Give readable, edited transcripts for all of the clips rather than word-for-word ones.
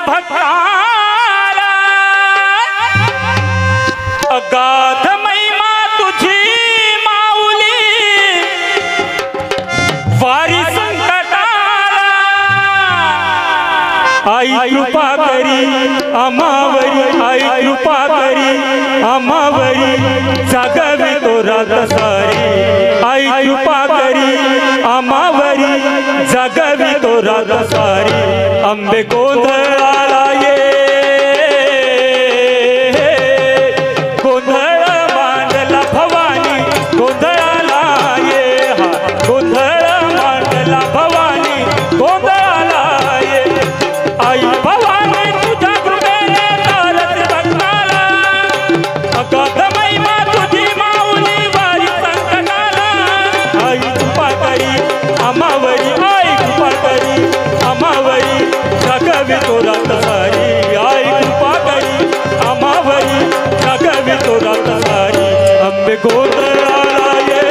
भक्ताला अगाध महिमा तुझी माऊली वारी संकटाला आई कृपा करी आम्हावरी आई कृपा करी आम्हावरी जागवी तो रात सारी आई कृपा करी आम्हावरी जागवी तो रात सारी अंबे गोंधळाला ये गोंधळ मांडला भवानी गोंधळाला ये हा गोंधळ मांडला भवानी गोंधळाला ये आई भवानी तुझ्या कृपेने तारत भक्ताला अगाध महिमा तुझी माऊली वारी संकटाला आई कृपा करी आम्हावरी आई कृपा करी आम्हावरी जागवी तो रात सारी आई कृपा करी आम्हावरी जागवी तो रात सारी अंबे गोंधळाला ये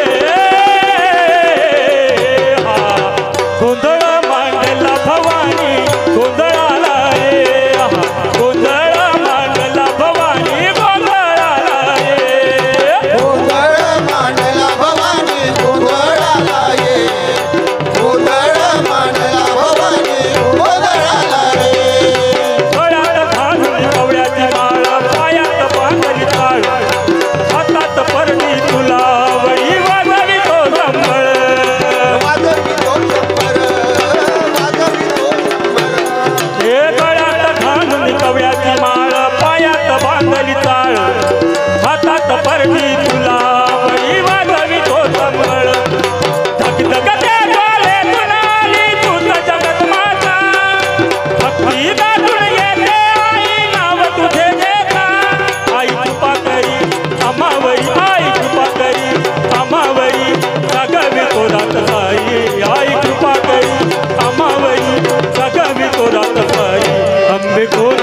हा गोंधळ मांडला भवानी गोंधळाला ये हा गोंधळ मांडला भवानी गोंधळाला ये गोंधळ मांडला भवानी गोंधळाला ये गोंधळ मांडला भवानी गोंधळाला रे गळ्यात घालून कवड्याची माळ पायात बांधली ताळ हातात परडी तुला वळी वाजवी तो संबळ वाजवी तो शंभर वाजवी तो शंभर हे गळ्यात घालून कवड्याची माळ पायात बांधली ताळ हातात परडी तुला वळी वाजवी तो संबळ धगधगते डोळे तुनाली तूच जगत माता भक्ती दाटून येते आई नाव तुझे देता आई कृपा करी आम्हावरी आई कृपा करी आम्हावरी जागवी तो रात सारी आई कृपा करी आम्हावरी जागवी तो रात सारी अंबे गोंधळाला